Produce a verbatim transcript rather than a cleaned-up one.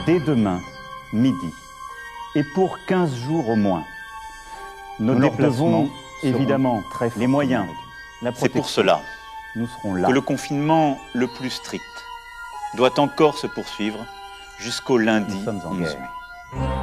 dès demain, midi, et pour quinze jours au moins. Nos Nous déplacements devons évidemment très les moyens, la C'est pour protection. cela Nous serons là. que le confinement le plus strict doit encore se poursuivre jusqu'au lundi Nous sommes en onze guerre. mai.